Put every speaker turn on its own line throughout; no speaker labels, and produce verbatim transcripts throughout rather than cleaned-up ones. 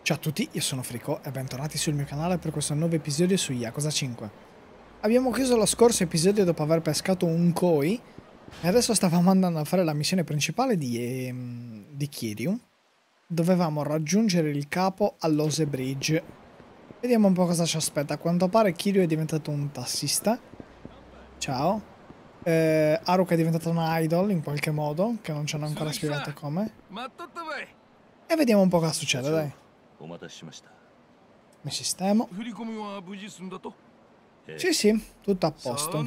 Ciao a tutti, io sono Frico e bentornati sul mio canale per questo nuovo episodio su Yakuza cinque. Abbiamo chiuso lo scorso episodio dopo aver pescato un koi e adesso stavamo andando a fare la missione principale di, ehm, di Kiryu. Dovevamo raggiungere il capo all'Ose Bridge. Vediamo un po' cosa ci aspetta. A quanto pare Kiryu è diventato un tassista. Ciao. Eh, Haruka è diventata una idol in qualche modo, che non ci hanno ancora spiegato come. E vediamo un po' cosa succede, dai. Mi sistemo. Sì, sì, tutto a posto.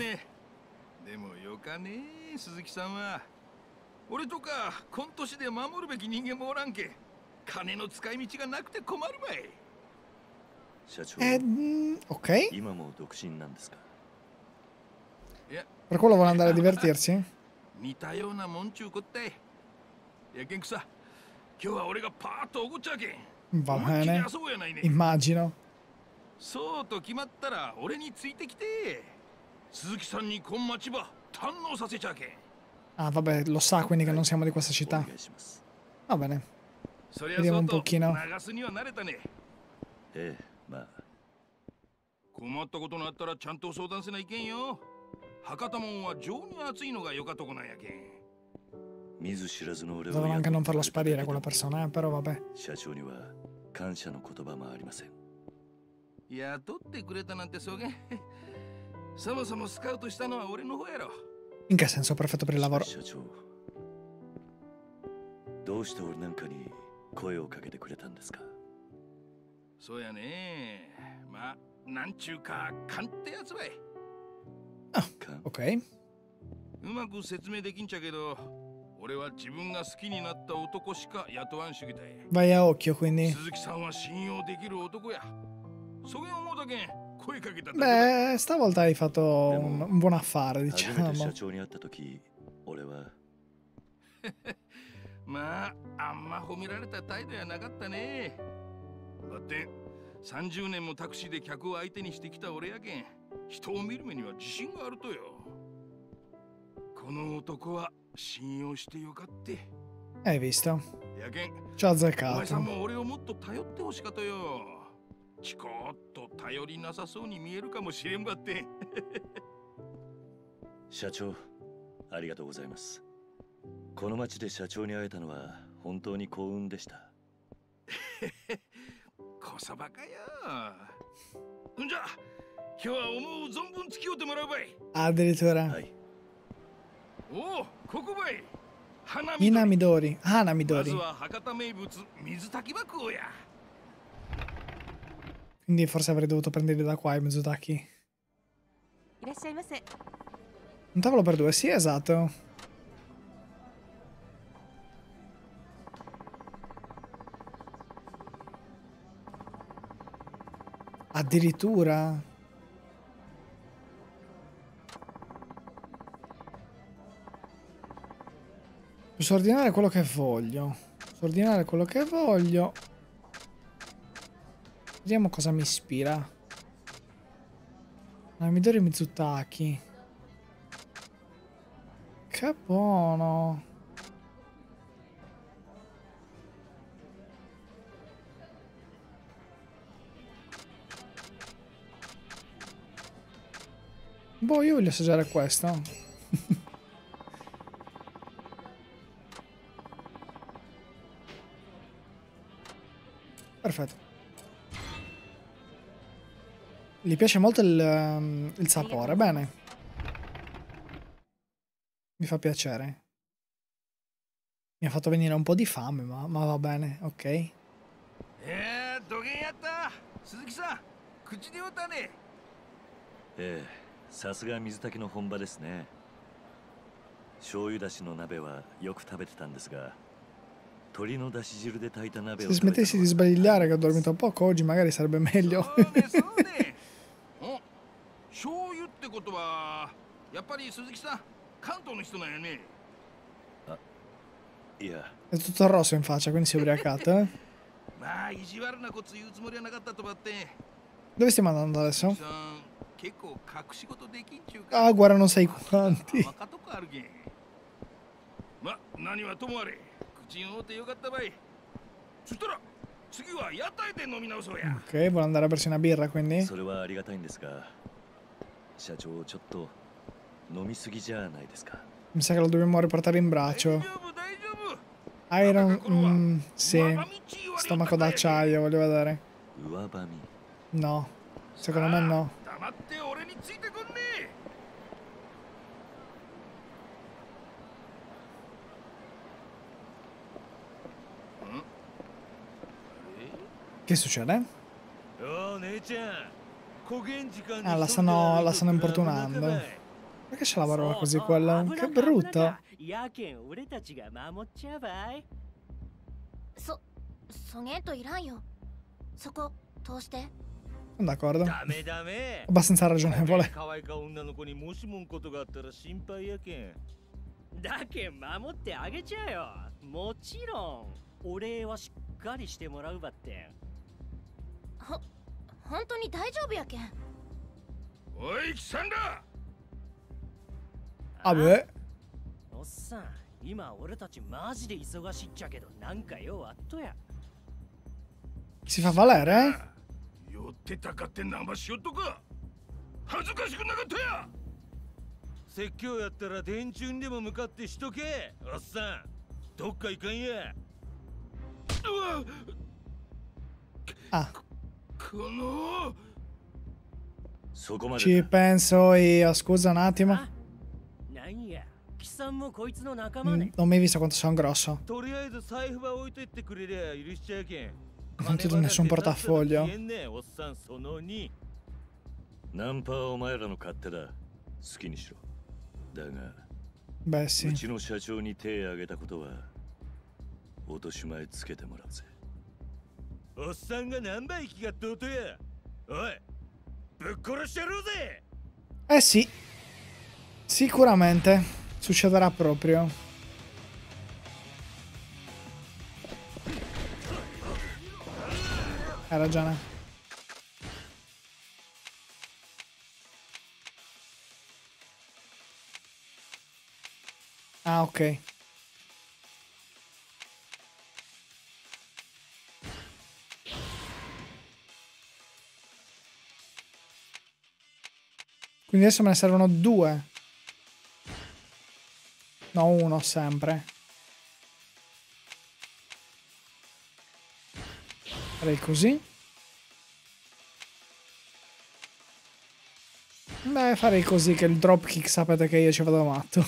Eh, ok. Per quello vuole andare a divertirsi? Va bene, immagino. Ah, vabbè, lo sa quindi che non siamo di questa città. Va bene. Vediamo un pochino. Dovevano anche non farlo sparire quella persona, eh, però vabbè. In che senso? Perfetto per il lavoro. Ah, ok. Vai a occhio, quindi. Beh, stavolta hai fatto un, un buon affare, diciamo. Hai visto? Ci ha azzeccato. Addirittura. Inamidori. Hanamidori. Quindi forse avrei dovuto prendere da qua i Mizutaki. Un tavolo per due, sì, esatto. Addirittura. Posso ordinare quello che voglio. Posso ordinare quello che voglio. Vediamo cosa mi ispira. Namidori Mizutaki. Che buono. Boh, io voglio assaggiare questo. Perfetto. Gli piace molto il, il sapore, bene. Mi fa piacere. Mi ha fatto venire un po' di fame, ma, ma va bene, ok. Se smettessi di sbadigliare che ho dormito poco oggi magari sarebbe meglio. È tutto rosso in faccia, quindi si è ubriacato, eh? Dove stiamo andando adesso? Ah, guarda, non sai quanti. Ok, vuole andare a bersi una birra, quindi? Mi sa che lo dobbiamo riportare in braccio. Iron... Mm, sì. Stomaco d'acciaio, voglio vedere. No. Secondo me no. Che succede? Ah, la stanno, la stanno importunando. Perché c'è la barba così quella? Che brutto. Sono d'accordo. Abbastanza ragionevole.
だけん守ってあげちゃよ。もちろんお礼はしっかりしてもらうばってほ本当に大丈夫やけん。おいキサンダ
あべ
おっさん今俺たちマジで忙しいっちゃけどなんかよあっとや
Si fa valere, eh?
寄ってたかって生しよっとか恥ずかしくなかったや説教やったら電柱にでも向かってしとけおっさんどっか行かんやうわ
Ah,
この
ci penso io. Scusa un attimo.
なんやキさんもこいつの仲間
Mm,
ね
non mi hai visto quanto sono grosso.
とりあえず財布は置いといてくれりゃ許しちゃうけん
Non ti do nessun portafoglio.
おっさんそのにナンパはお前らの勝手だ好きにしろだが
Beh, sì.
うちの社長に手を挙げたことは落とし前つけてもらうぜおっさんが何倍息がとうとやおいぶっ殺してやろうぜ
Eh sì. Sicuramente. Succederà proprio. Hai ragione. Ah, ok. Quindi adesso me ne servono due. No, uno sempre. Farei così. Beh, farei così che il dropkick sapete che io ci vado matto.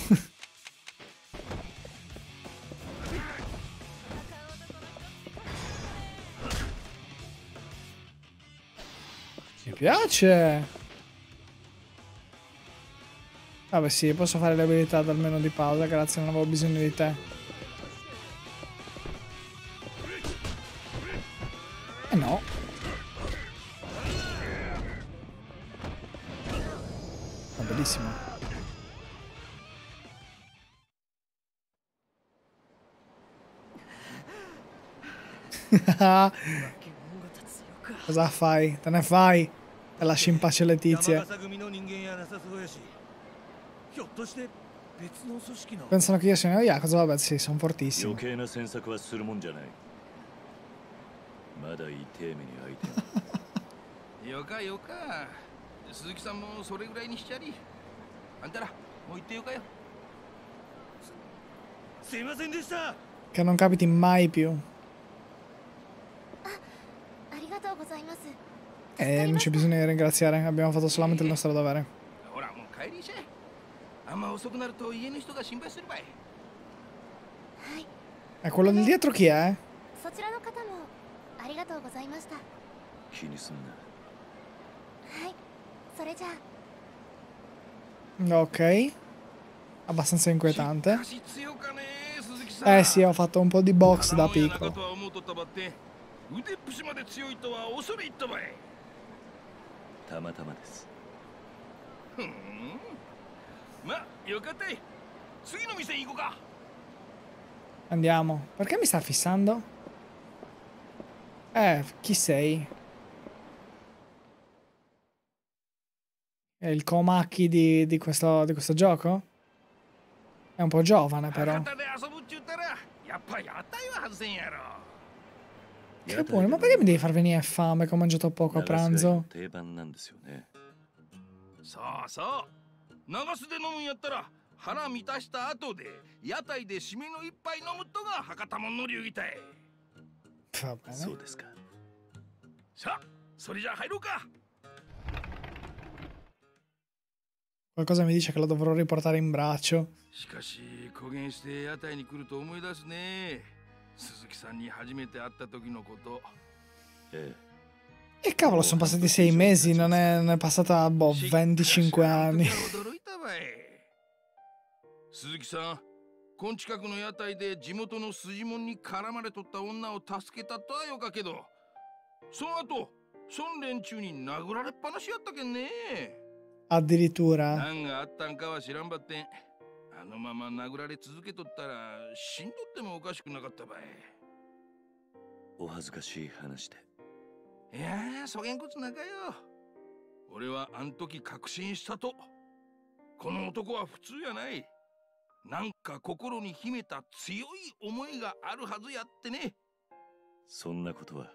Mi piace. Vabbè sì, posso fare le abilità dal menu di pausa, grazie, non avevo bisogno di te. Eh no. Va bellissimo. Cosa fai? Te ne fai? E lasci in pace le tizie. Pensano che io sia uno Yakuza, vabbè sì, sono fortissimo. Che non capiti mai più. E non c'è bisogno di ringraziare, abbiamo fatto solamente il nostro dovere. E quello del dietro chi è? Ok. Abbastanza inquietante. Eh sì, ho fatto un po' di box da piccolo. Andiamo. Perché mi sta fissando? Eh, chi sei? È il Komaki di, di, questo, di questo gioco? È un po' giovane però. Che buono, ma perché mi devi far venire fame che ho mangiato poco a pranzo?
定番なんですよね。そうそう。長洲で飲むんやったら腹満たした後で屋台で締めの一杯飲むとが博多もんの流儀たい。そうですか。さあ、それじゃ入ろうか。
Qualcosa mi dice che lo dovrò riportare in braccio.
しかし、公言して屋台に来ると思い出すね。鈴木さんに初めて会った時のこと。ええ。
E cavolo, sono passati sei mesi, non è, non è passata, boh, venticinque anni.
鈴木さん、こん近くの屋台で地元の筋もんに絡まれとった女を助けたとはよかけど、その後、そん連中に殴られっぱなしやったけんね。
Addirittura.
何があったんかは知らんばってん。あのまま殴られ続けとったら死んどってもおかしくなかったばい。お恥ずかしい話で。いやー、そげんこつなかよ。俺はあん時確信したと。この男は普通やない。なんか心に秘めた強い思いがあるはずやってね。そんなことは。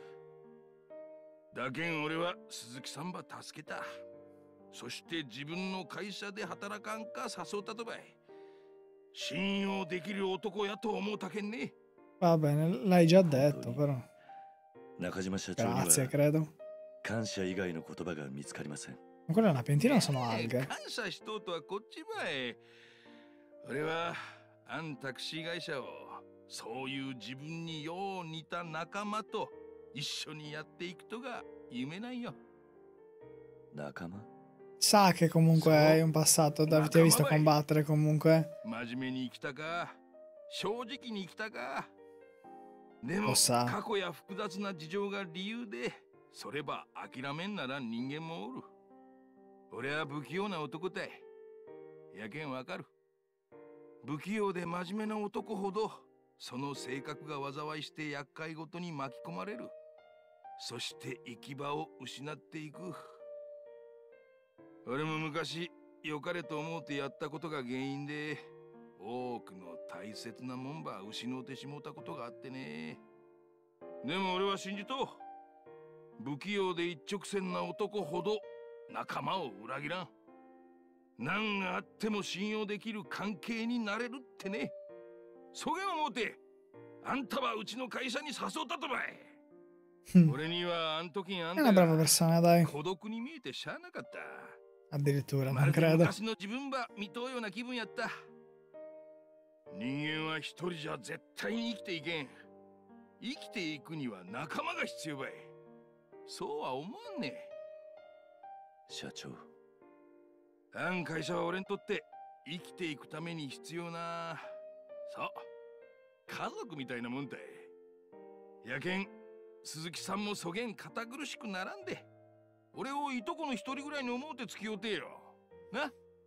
だけん俺は鈴木さんば助けた。 そして自分の会社で働かんか誘ったとばい。信用できる男やと思うたけんね。
Va bene, l'hai già detto, però. Grazie, credo.
感謝以外の言葉が見つかりません。
Ma quella è una piantina o sono alghe?
感謝しとうとはこっちばい。俺はあんタクシー会社をそういう自分によう似た仲間と一緒にやっていくとが夢なんよ。仲間?
Sa che comunque hai un passato, ti ha visto combattere comunque. Lo sa.
過去や複雑な事情が理由で、それば諦めんなら人間もおる。俺は不器用な男たい。やけんわかる。不器用で真面目な男ほど、その性格が災いして厄介ごとに巻き込まれる。そして行き場を失っていく。 俺も昔良かれと思うてやったことが原因で多くの大切なもんば失うてしもうたことがあってね。でも俺は信じと不器用で一直線な男ほど仲間を裏切らん。何があっても信用できる関係になれるってね。そげん思うてあんたはうちの会社に誘ったとばい。俺にはあん時あんたが孤独に見えてしゃあなかった。
Addirittura, non credo.
昔の自分ば見とうような気分やった。人間は一人じゃ絶対に生きていけん。生きていくには仲間が必要ばい。そうは思わんね。社長。あん会社は俺にとって生きていくために必要な、そう、家族みたいなもんたい。やけん、鈴木さんもそげん堅苦しくならんで。 俺をいとこの一人ぐらいに思うて付き合うてよ。な。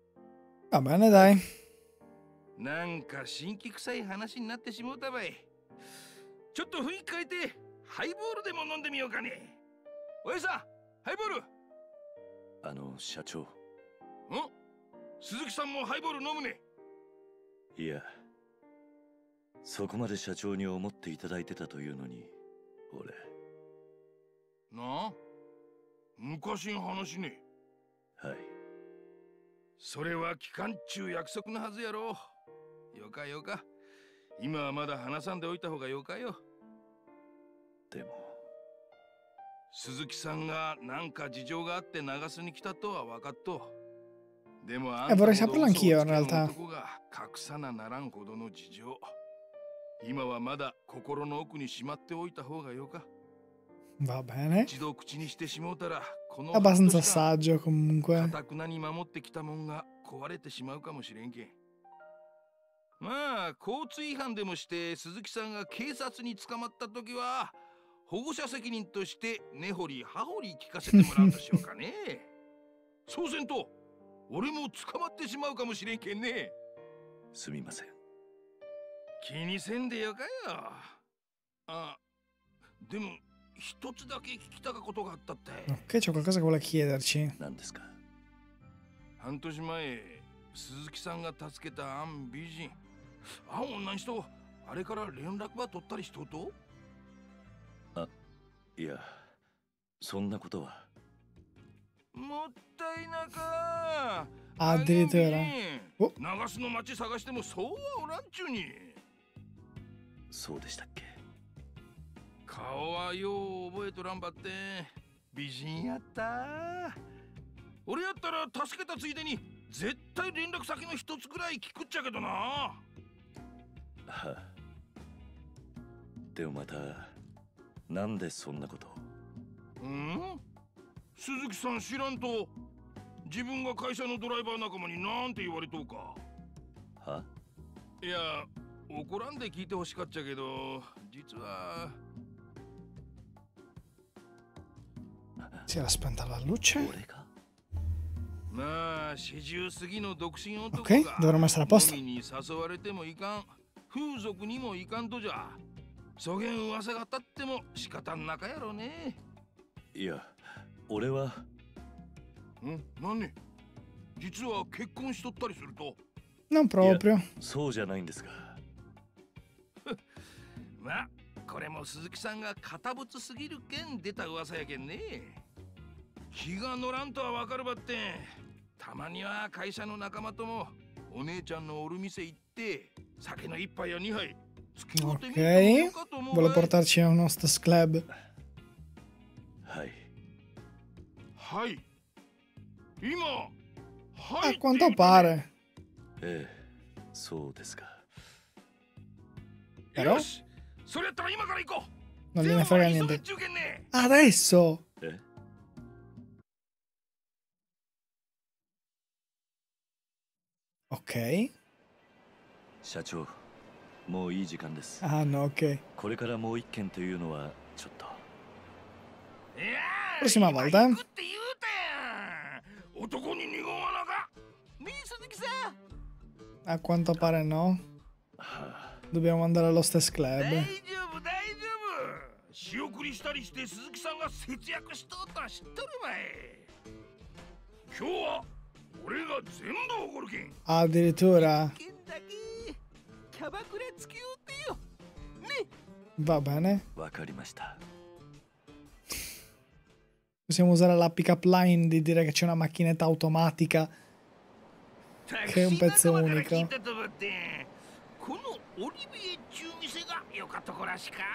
Va bene, dai.
なんか新規臭い話になってしもうたばい。ちょっと雰囲気変えてハイボールでも飲んでみようかね。おやさん、ハイボール。あの社長。ん？鈴木さんもハイボール飲むね。いや、そこまで社長に思っていただいてたというのに、俺。なあ？ 昔の話ね。はい。それは期間中約束のはずやろう。よかよか。今はまだ話さんでおいた方がよかよ。でも鈴木さんがなんか事情があって長洲に来たとは分かっと。でもあんたほど嘘をつけん男が隠さなならんほどの事情。今はまだ心の奥にしまっておいた方がよか。
Va bene.
一度口にしてしもうたら、この
abbastanza saggio comunque.
固くなに守ってきたもんが壊れてしまうかもしれんけん。まあ、交通違反でもして鈴木さんが警察に捕まった時は保護者責任として根掘り葉掘り聞かせてもらうとしようかね。そうせんと俺も捕まってしまうかもしれんけんね。すみません。気にせんでよかよ。あ、でも 一つだけ聞きたかことがあったって。
Ok, c'è qualcosa che vuole chiederci.
何ですか？半年前、鈴木さんが助けたあん美人。あん女の人、あれから連絡は取ったりしとうと？ いや、そんなことは。もったいなか。
Addirittura. Oh.
長洲の町探してもそうはおらんちゅうに。そうでしたっけ。顔はよう覚えとらんばって美人やった。俺やったら助けたついでに絶対連絡先の一つくらい聞くっちゃけどな。はあ、でもまたなんでそんなこと。うん？鈴木さん知らんと自分が会社のドライバー仲間になんて言われとうか。は？いや、怒らんで聞いてほしかっちゃけど、実は。
Si era spenta la luce. Ok, dovremmo essere a posto.
風俗にも行かんとじゃ。そげん噂が立っても仕方んなかやろね。いや、俺は。ん？何？実は結婚しとったりすると。
Non proprio。
そうじゃないんですが。まあ、これも鈴木さんが堅物すぎるけん出た噂やけんね。気が乗らんとはわかるばって。たまには会社の仲間ともお姉ちゃんのおる店行って酒の一杯や二杯。
Ok, vuole portarci a uno Stas Club.
Hai. Hai. Ima.
A quanto pare.
Eh, so desu ka.
Però non gliene frega niente. Adesso.
Eh?
Ok.
社長、もういい時間です。
あの、OK。
これからもう一件というのはちょっと。
Prossima volta.
男に二言はなか。ねえ、鈴木さん。
A quanto pare no. Dobbiamo andare allo Stas Club.
大丈夫、大丈夫。仕送りしたりして鈴木さんが節約しとったら知っとるまい。今日は俺が全部おごるけん。
Addirittura.
キャバクラ付き合うてよ。ね。
Va bene.
わかりました。
Possiamo usare la pick-up line di dire che c'è una macchinetta automatica che è un pezzo unico.
このオリビエ中店がよかったこらしか。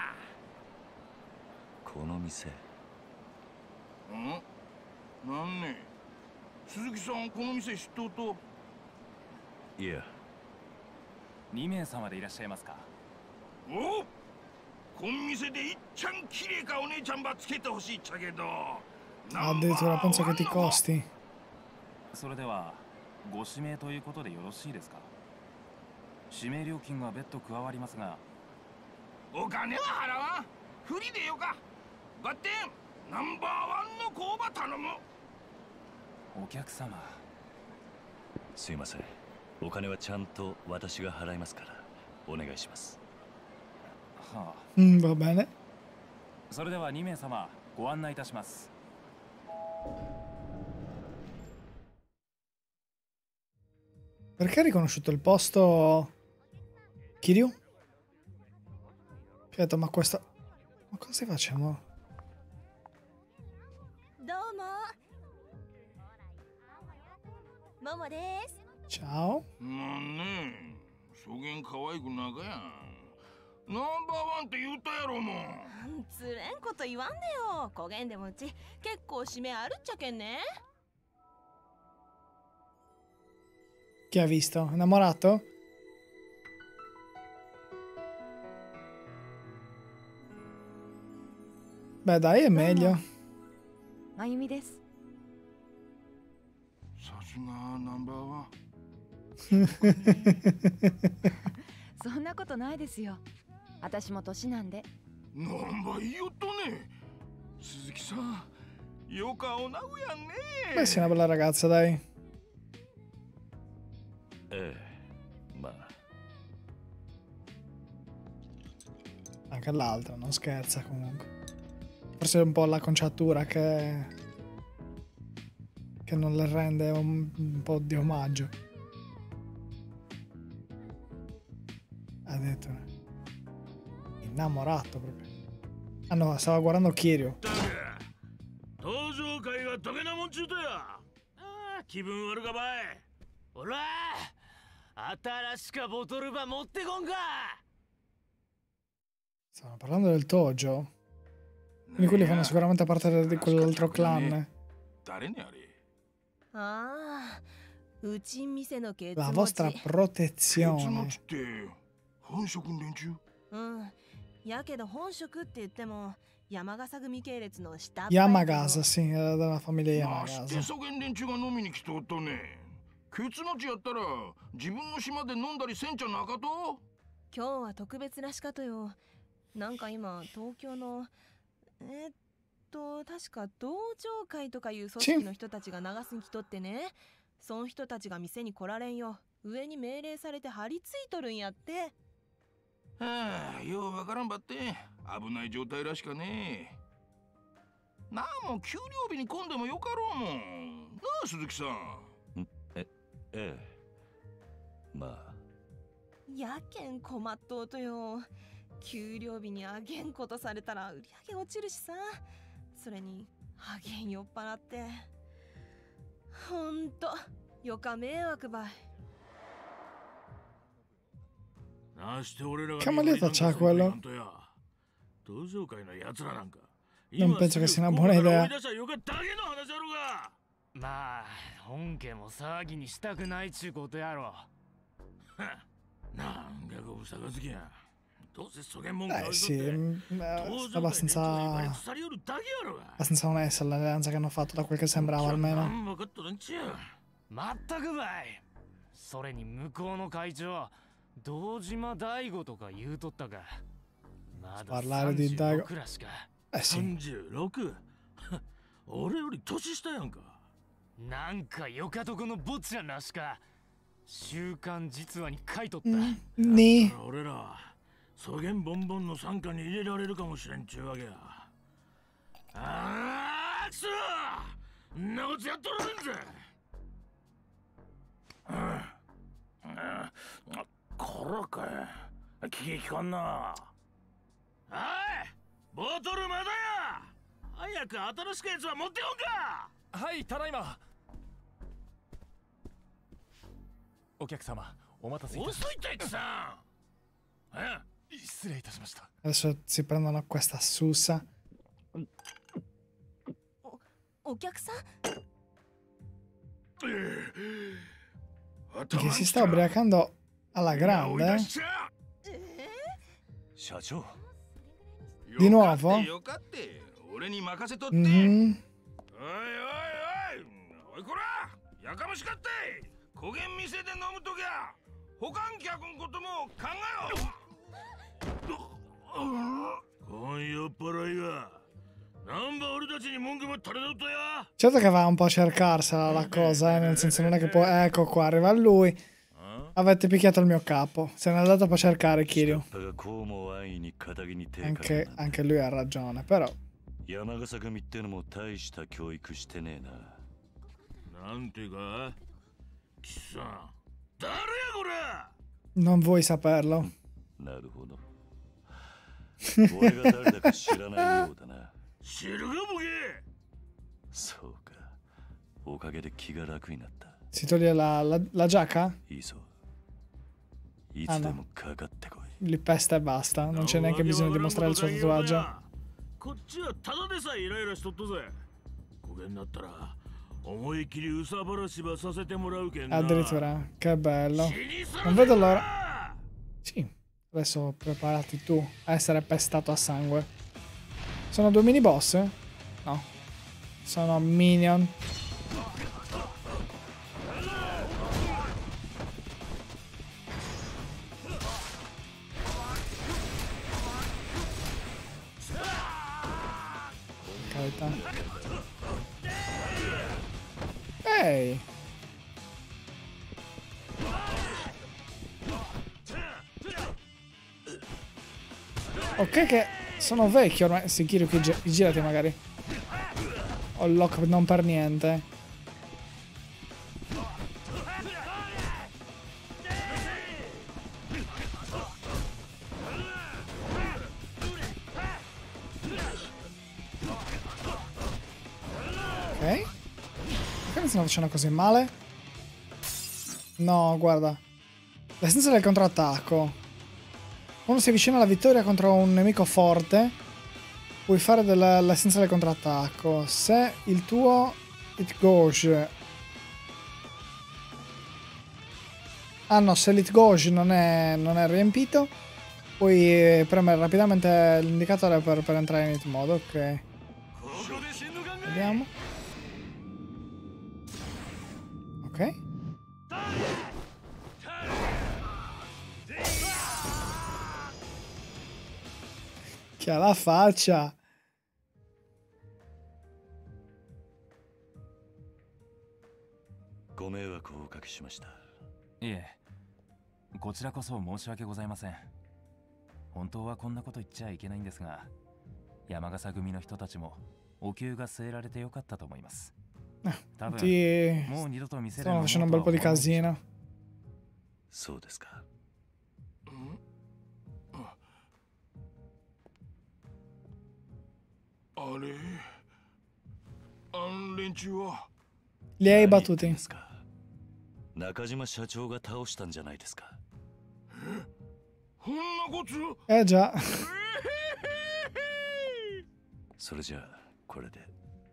この店。ん？なんね。鈴木さんこの店知っとうと。いや。
に名様でいらっしゃいますか。
お、この店でいっちゃん綺麗かお姉ちゃんばつけてほしいっちゃけど。
Addirittura penso che ti costi.
それではご指名ということでよろしいですか。指名料金は別途加わりますが。
お金は払わん。フリでよか。バッテンナンバーワンの工場頼む。
お客様。
すいません。お金はちゃんと私が払いますからお願いします。
はあ。
うん、va bene。
それではに名様ご案内いたします。
Perché ha riconosciuto il posto Kiryu? Aspetta, ma questo... Ma cosa stai facendo?
Momo desu.
Ciao.
なんねえ、そげん可愛くなかやん。ナンバーワンって言ったやろもん。
つれんこと言わんでよ。こげんでもうち結構指名あるっちゃけんね。
Chi ha visto? Innamorato? Beh dai, è meglio.
Mayumi desu.
さすがナンバーワン。
そんなことないですよ。私も年なんで。
なんばいいよっとね。鈴木さん、よかおなうやんね。
Beh, sei una bella ragazza, dai.
ええ、まあ。
Anche l'altro, non scherza comunque. Forse è un po' l'acconciatura che... che non le rende un, un po' di omaggio. Ha detto innamorato proprio. Ah no, stava guardando Kiryu.
登場会がどげなもんちゅうとや。ああ、気分悪かばい。ほら、新しかボトルバ持ってこんか。
Stavano parlando del Tojo. Quindi quelli fanno sicuramente parte di quell'altro clan.
Ah,
La vostra protezione.
うん。やけど本職って言っても山笠組系列の下っ端。
Yamagasa, sì, era della famiglia Yamagasa.
ケツ持ちやったら自分の島で飲んだりせんちゃなかと。
今日は特別らしかとよ。なんか今東京のえっと確か道場会とかいう組織の人たちが流すに来とってね。その人たちが店に来られんよ。上に命令されて張り付いとるんやって。
はあ、ようわからんばって危ない状態らしかね。なんも給料日に混んでもよかろうもん。なあ鈴木さん。
えええまあ
やけん困っとうとよ。給料日にあげんことされたら売り上げ落ちるしさ。それにあげん酔っ払ってほんとよか迷惑ばい。
Che maglietta c'ha quello? Non penso che sia una buona idea.
まあ本家も騒ぎにしたくないちゅうことやろ。
なんかごぶさがつきや。どうせそげんもんか
Eh sì, è abbastanza abbastanza onesta l'alleanza che hanno fatto, da quel che sembrava almeno.
まったくばい。それに向こうの会長堂島大吾とか言うとったか。まだ
Parlare di Daigo.
くらしか。
Eh sì.
さんじゅうろく? 俺より年下やんか。
なんかよかとこの坊ちゃんらしか。週刊実話に書いとった。
に
俺らそげんボンボンの傘下に入れられるかもしれんちゅうわけや。ああくそんなことやっとられんぜ。ああこらかい気利かんな。おいボトルまだや。早く新しくやつは持ってこんか。
はい、ただいま。お客様、お待たせいたしました。
遅いって言ってさ。え、
失礼いたしました。
Adesso si prendono questa sussa.
お客さん
Che si sta ubriacando alla grande. Di nuovo? Mm-hmm.
おいおいおいおいこらやかましかって焦げん店で飲むときゃ保管客のことも考えろ。こん酔っ払いがなんば俺たちに文句ば垂れとったや。
Certo che va un po' a cercarsela la cosa, eh, nel senso non è che poi ecco qua arriva lui. Avete picchiato il mio capo. Se n'è andato a cercare Kiryu. Anche, anche lui ha ragione, però. Non vuoi saperlo? Si toglie la, la, la giacca? Ah no. Li pesta e basta, non c'è neanche bisogno di mostrare il suo tatuaggio. Addirittura, che bello. Non vedo l'ora. Sì, adesso preparati tu a essere pestato a sangue. Sono due mini boss? No. Sono minion. Ehi! Ok che sono vecchio ormai. Sì, Kiryu, che gi girati magari. Ho il lock non per niente. Perché mi stanno facendo così male? No, guarda. L'essenza del contrattacco. Quando si avvicina alla vittoria contro un nemico forte, puoi fare l'essenza del contrattacco. Se il tuo It Gauge... Ah no, se l'It Gauge non è, non è riempito, puoi premere rapidamente l'indicatore per, per entrare in Hit Mode. Ok. Vediamo. Ok. Che ha la faccia.
ご迷惑をおかけしました。
いえ、こちらこそ申し訳ございません。本当はこんなこと言っちゃいけないんですが、山笠組の人たちもお給が据えられてよかったと思います。多分もう二度と見せるのも
stanno facendo un bel po' di casino.
そうですか。
あれ、あの連中は
Li hai battuti.
中島社長が倒したんじゃないですか。
そんなこと？
Eh già.
それじゃあこれで。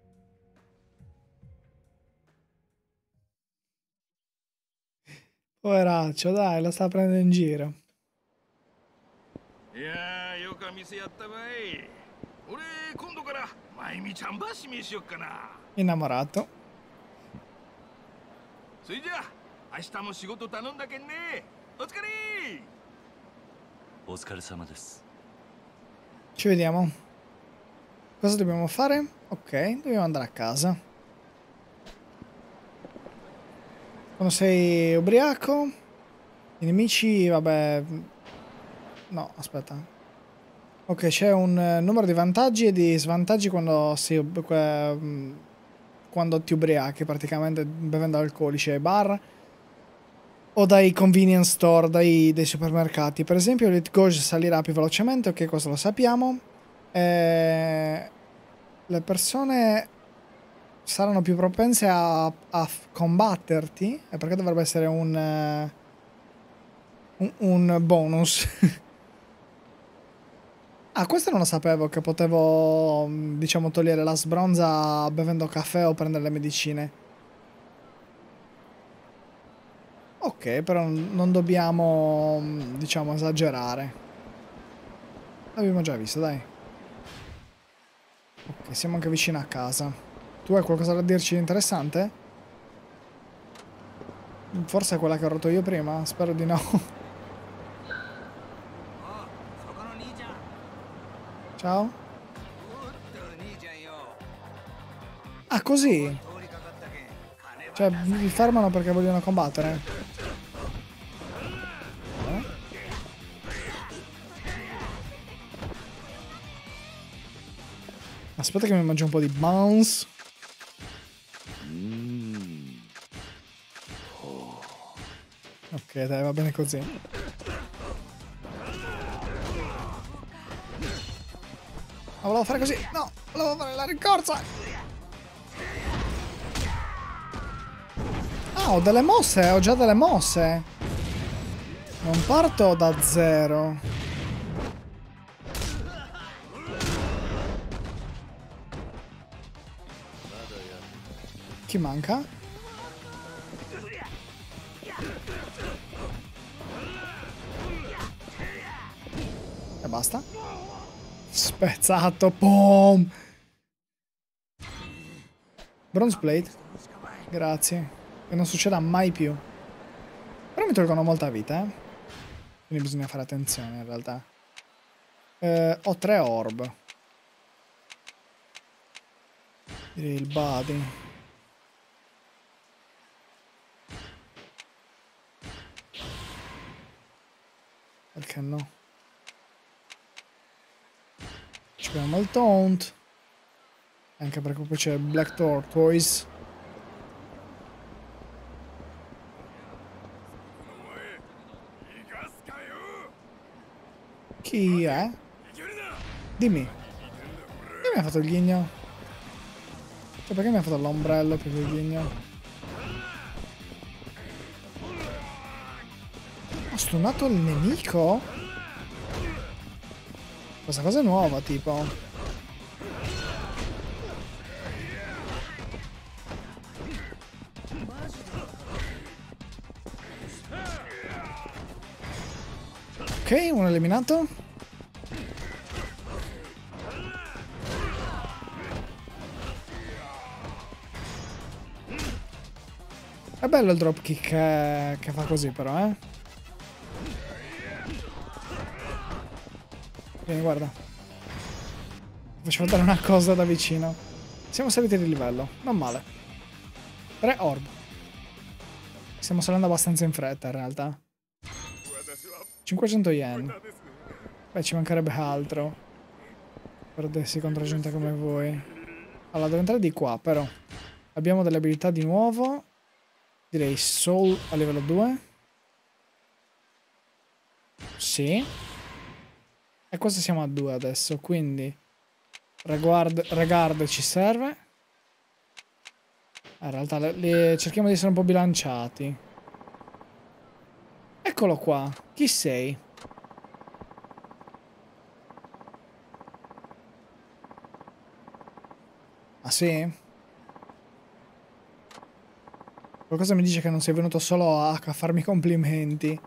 Poveraccio, dai, la sta prendendo in giro.
いやー、よく店やったばい。俺今度からまゆみちゃんば指名しよっかな。
Innamorato.
それじゃあ明日も仕事頼んだけんね。お疲れ。
お疲れ様です。
Ci vediamo. Cosa dobbiamo fare? Ok, dobbiamo andare a casa. Quando sei ubriaco, i nemici, vabbè... No, aspetta. Ok, c'è un numero di vantaggi e di svantaggi quando si... quando ti ubriachi, praticamente, bevendo alcolici ai bar o dai convenience store, dai, dai supermercati. Per esempio l'Hit Gauge salirà più velocemente, ok, questo lo sappiamo. E... le persone saranno più propense a, a combatterti, e perché dovrebbe essere un, uh, un, un bonus. Ah, questo non lo sapevo, che potevo, diciamo, togliere la sbronza bevendo caffè o prendere le medicine. Ok, però non dobbiamo, diciamo, esagerare. L'abbiamo già visto, dai. Ok, siamo anche vicino a casa. Tu hai qualcosa da dirci di interessante? Forse è quella che ho rotto io prima? Spero di no. Ciao. Ah, così? Cioè, vi fermano perché vogliono combattere? Eh? Aspetta che mi mangio un po' di bounce. Ok, dai, va bene così. Ma volevo fare così. No, volevo fare la rincorsa. Ah, ho delle mosse, ho già delle mosse. Non parto da zero. Chi manca? E basta. Spezzato, boom. Bronze plate. Grazie. Che non succeda mai più. Però mi tolgono molta vita, eh. Quindi bisogna fare attenzione in realtà. Eh, ho tre orb. Direi il body. Perché no? Ci abbiamo il taunt. Anche perché poi c'è Black Tortoise. Chi è? Dimmi. Che mi ha fatto il ghigno? Cioè, perché mi ha fatto l'ombrello più che il ghigno? Ho stunnato il nemico? Questa cosa è nuova, tipo. Ok, uno eliminato. È bello il dropkick che, che fa così però, eh. Vieni, guarda. Faccio vedere una cosa da vicino. Siamo saliti di livello, non male. tre orb. Stiamo salendo abbastanza in fretta in realtà. cinquecento yen. Beh, ci mancherebbe altro. Perdessi contro gente come voi. Allora, devo entrare di qua, però. Abbiamo delle abilità di nuovo. Direi Soul a livello due. Sì. E questo siamo a due adesso, quindi... Regard, regard ci serve. In realtà le, le, cerchiamo di essere un po' bilanciati. Eccolo qua. Chi sei? Ah sì? Qualcosa mi dice che non sei venuto solo a, a farmi complimenti.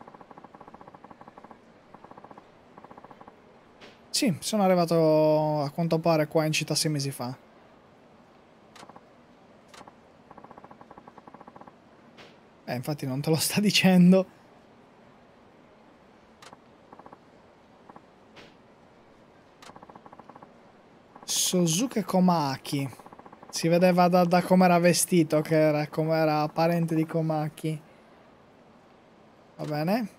Sì, sono arrivato a quanto pare qua in città sei mesi fa. Eh, infatti non te lo sta dicendo. Sosuke Komaki. Si vedeva da, da come era vestito che era, come era parente di Komaki. Va bene.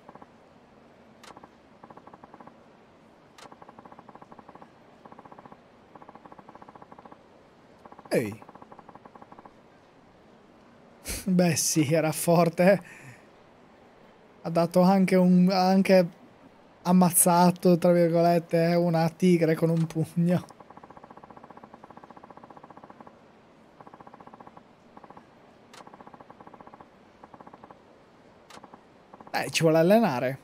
Ehi. Beh sì, era forte. Ha dato anche un... anche ammazzato, tra virgolette, una tigre con un pugno. Eh, ci vuole allenare.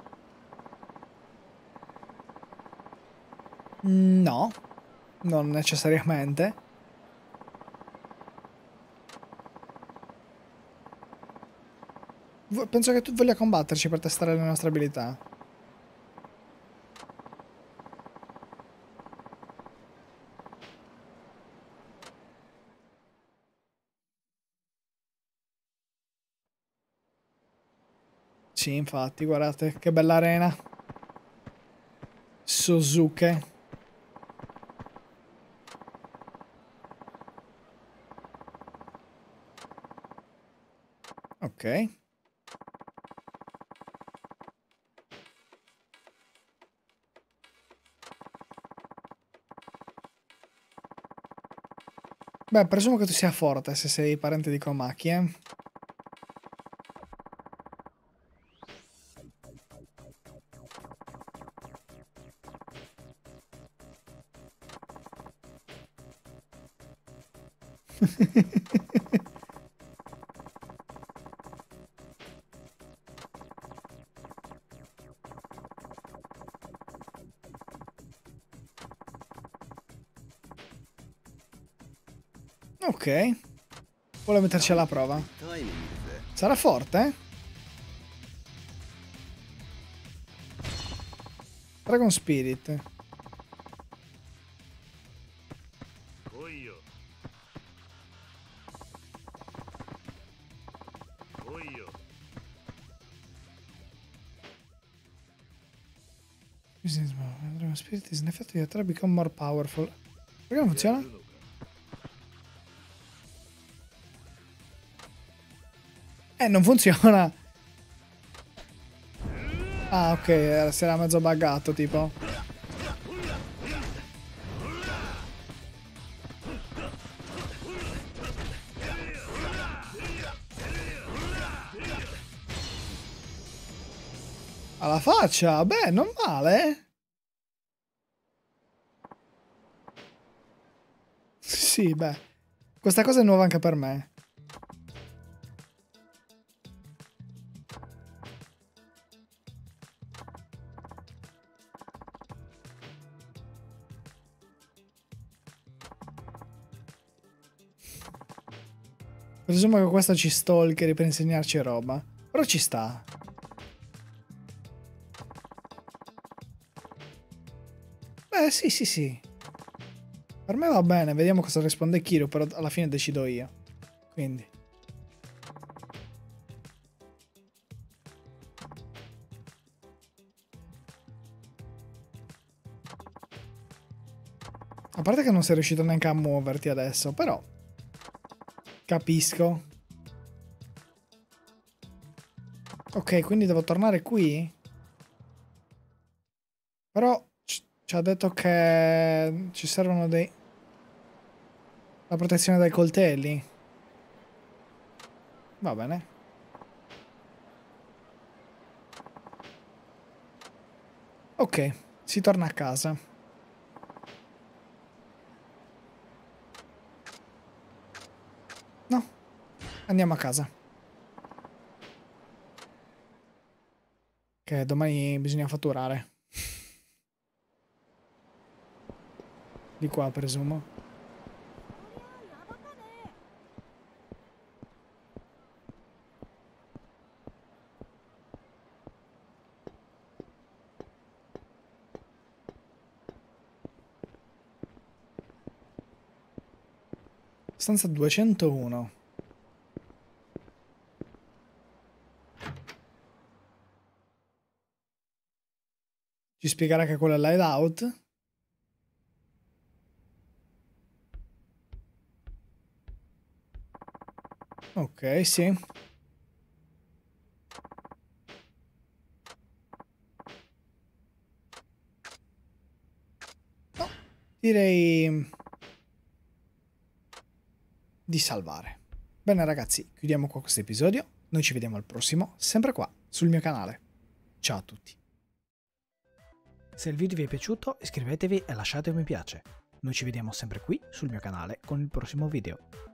No, non necessariamente. Penso che tu voglia combatterci per testare le nostre abilità. Sì, infatti, guardate che bella arena. Sosuke. Ok. Beh, presumo che tu sia forte se sei parente di Komaki, eh. Ok. Vuole metterci alla prova. Sarà forte, eh? Dragon Spirit. Dragon Spirit is an effect you try become more powerful. Perché non funziona? Eh, non funziona. Ah, ok, si era mezzo buggato, tipo. Alla faccia, beh, non male. Sì, beh. Questa cosa è nuova anche per me. Presumo che questo ci stalkeri per insegnarci roba. Però ci sta. Beh, sì, sì, sì. Per me va bene, vediamo cosa risponde Kiro, però alla fine decido io. Quindi. A parte che non sei riuscito neanche a muoverti adesso, però. Capisco. Ok, quindi devo tornare qui? Però ci ha detto che ci servono dei... la protezione dai coltelli. Va bene. Ok, si torna a casa. No, andiamo a casa. Che domani bisogna fatturare. Di qua, presumo. Stanza duecentouno. Ci spiegherà che quello è l'hideout? Ok, sì. No, direi di salvare. Bene ragazzi, chiudiamo qua questo episodio. Noi ci vediamo al prossimo, sempre qua, sul mio canale. Ciao a tutti. Se il video vi è piaciuto, iscrivetevi e lasciate un mi piace. Noi ci vediamo sempre qui sul mio canale con il prossimo video.